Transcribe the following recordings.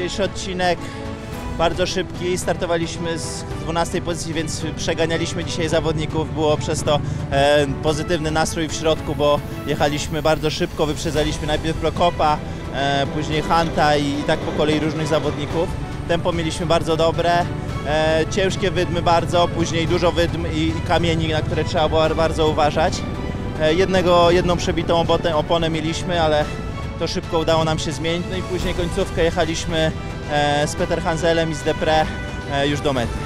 Dzisiejszy odcinek bardzo szybki, startowaliśmy z 12 pozycji, więc przeganialiśmy dzisiaj zawodników. Było przez to pozytywny nastrój w środku, bo jechaliśmy bardzo szybko, wyprzedzaliśmy najpierw Prokopa, później Hanta i tak po kolei różnych zawodników. Tempo mieliśmy bardzo dobre, ciężkie wydmy bardzo, później dużo wydm i kamieni, na które trzeba było bardzo uważać. Jedną przebitą oponę mieliśmy, ale to szybko udało nam się zmienić. No i później końcówkę jechaliśmy z Peter Hanselem i z Depre już do mety.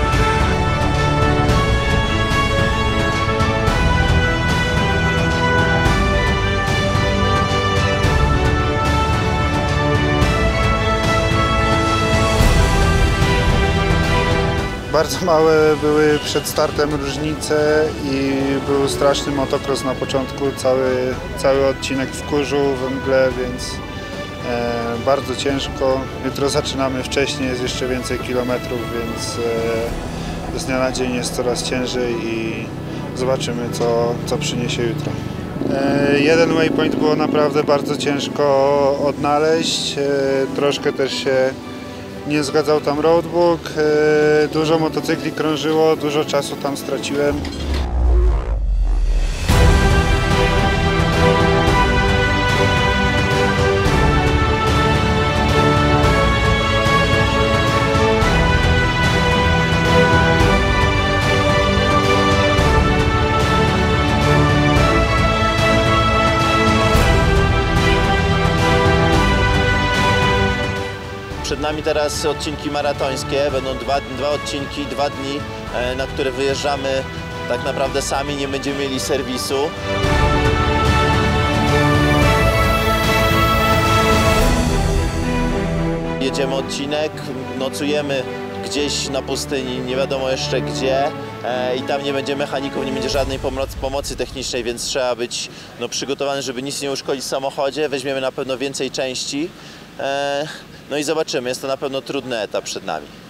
Bardzo małe były przed startem różnice i był straszny motocross na początku, cały odcinek w kurzu, we mgle, więc bardzo ciężko. Jutro zaczynamy wcześniej, jest jeszcze więcej kilometrów, więc z dnia na dzień jest coraz ciężej i zobaczymy, co przyniesie jutro. Jeden waypoint było naprawdę bardzo ciężko odnaleźć, troszkę też się nie zgadzał tam roadbook, dużo motocykli krążyło, dużo czasu tam straciłem. Przed nami teraz odcinki maratońskie, będą dwa odcinki, 2 dni, na które wyjeżdżamy tak naprawdę sami, nie będziemy mieli serwisu. Jedziemy odcinek, nocujemy gdzieś na pustyni, nie wiadomo jeszcze gdzie, i tam nie będzie mechaników, nie będzie żadnej pomocy technicznej, więc trzeba być przygotowany, żeby nic nie uszkodzić w samochodzie. Weźmiemy na pewno więcej części. No i zobaczymy, jest to na pewno trudny etap przed nami.